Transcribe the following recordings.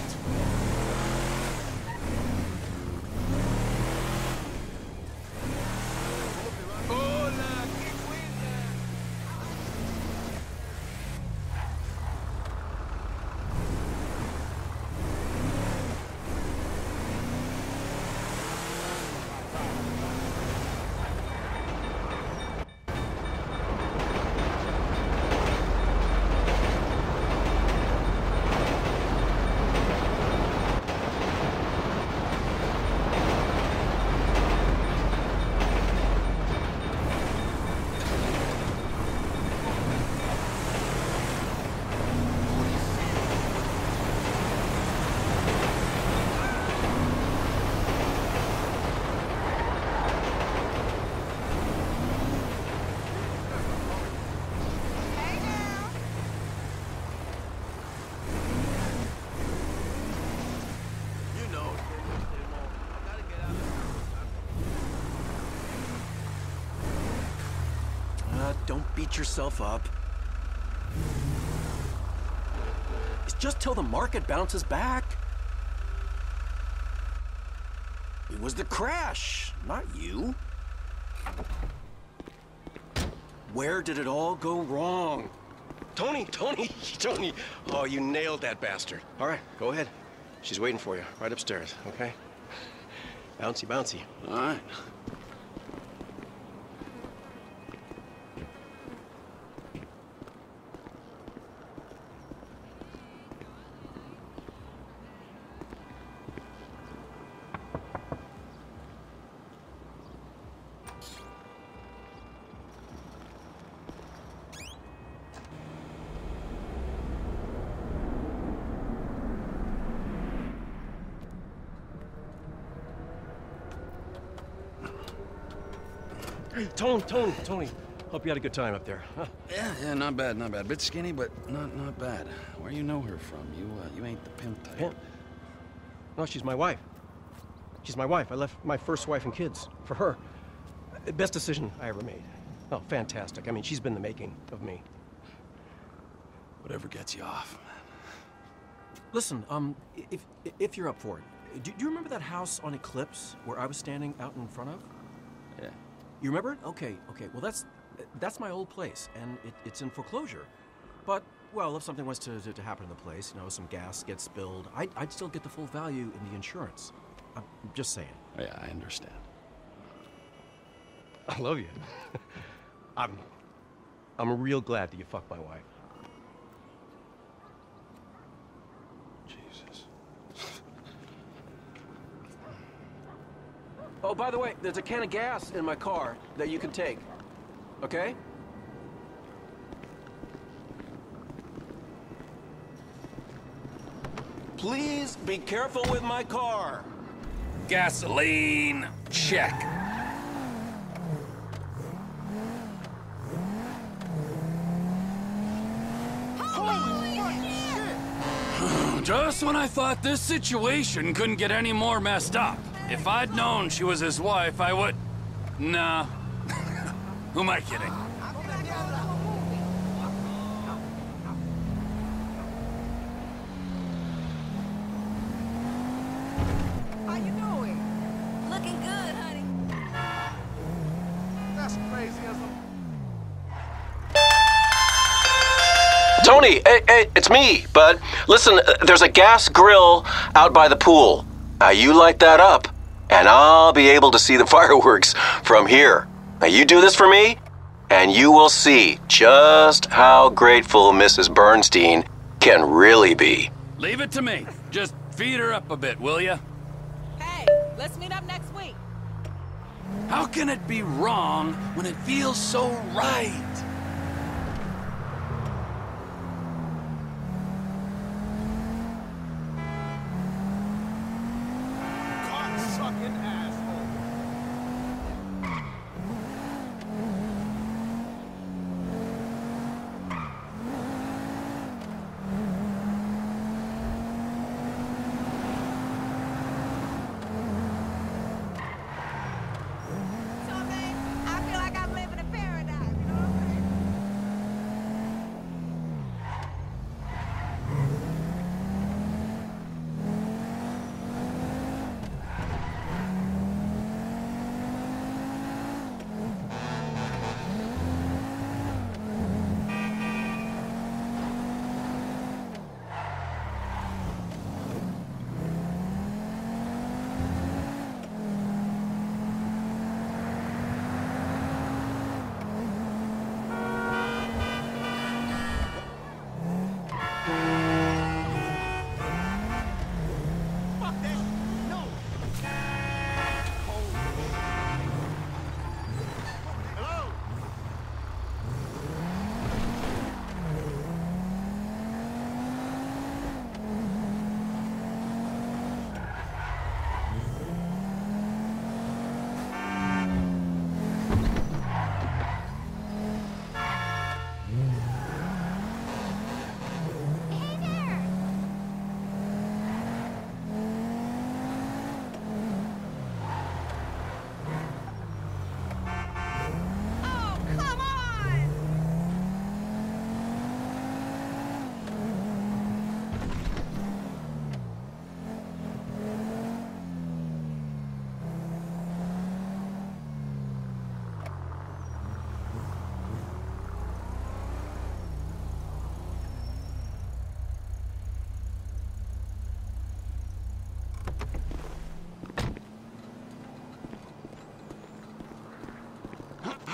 Don't beat yourself up. It's just till the market bounces back. It was the crash, not you. Where did it all go wrong? Tony! Oh, you nailed that bastard. All right, go ahead. She's waiting for you, right upstairs, okay? Bouncy, bouncy. All right. Tony. Hope you had a good time up there, huh? Yeah, not bad. Bit skinny, but not bad. Where you know her from? You ain't the pimp type. Pimp? No, she's my wife. She's my wife. I left my first wife and kids for her. Best decision I ever made. Oh, fantastic. I mean, she's been the making of me. Whatever gets you off. Listen, if you're up for it, do you remember that house on Eclipse where I was standing out in front of? Yeah. You remember it? Okay. Well, that's my old place, and it's in foreclosure. But, well, if something was to happen to the place, you know, some gas gets spilled, I'd still get the full value in the insurance. I'm just saying. Yeah, I understand. I love you. I'm real glad that you fucked my wife. Jesus. Oh, by the way, there's a can of gas in my car that you can take. Okay? Please be careful with my car. Gasoline, check. Just when I thought this situation couldn't get any more messed up. If I'd known she was his wife, I would... Nah. Who am I kidding? How you doing? Looking good, honey. That's crazy as a... Tony, hey, it's me, bud. Listen, there's a gas grill out by the pool. Now you light that up, and I'll be able to see the fireworks from here. Now you do this for me, and you will see just how grateful Mrs. Bernstein can really be. Leave it to me. Just feed her up a bit, will ya? Hey, let's meet up next week. How can it be wrong when it feels so right? Cocksucking asshole. So, babe, I feel like I'm living in paradise, you know what I'm saying?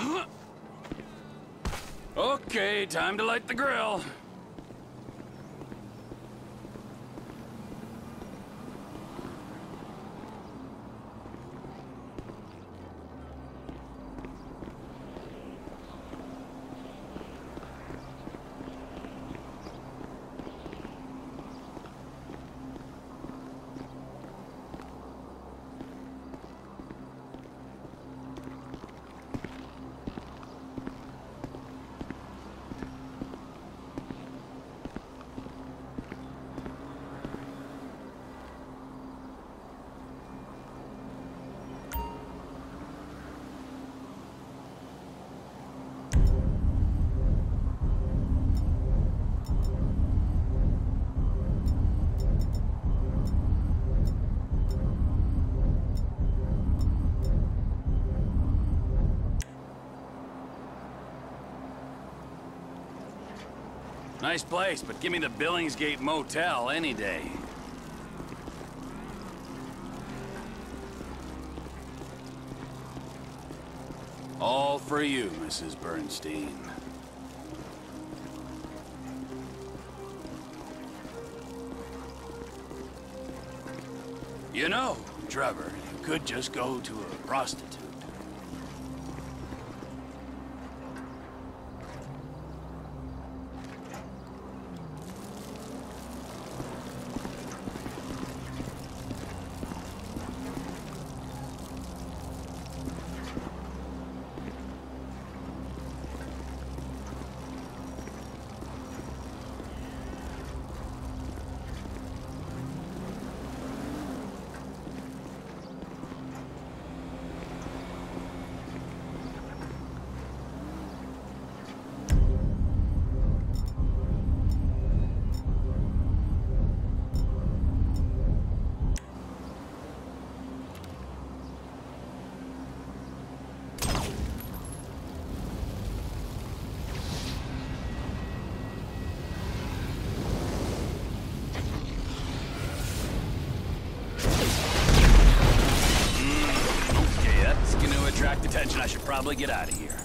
Okay, time to light the grill. Nice place, but give me the Billingsgate Motel any day. All for you, Mrs. Bernstein. You know, Trevor, you could just go to a prostitute. Attention, I should probably get out of here.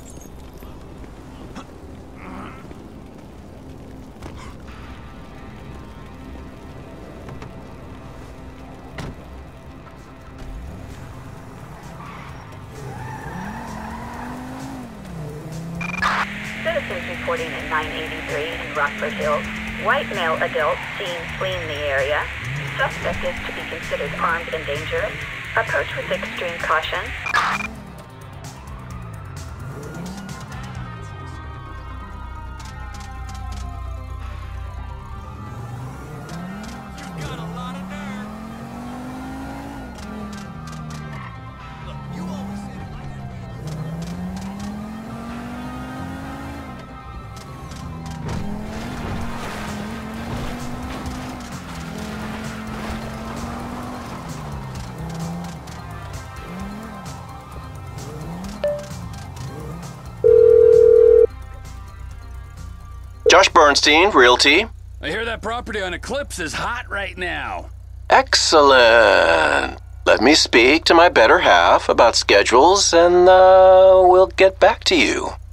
Citizens reporting at 983 in Rockford Hills. White male adult seen fleeing the area. Suspect is to be considered armed and dangerous. Approach with extreme caution. Josh Bernstein, Realty. I hear that property on Eclipse is hot right now. Excellent. Let me speak to my better half about schedules and we'll get back to you.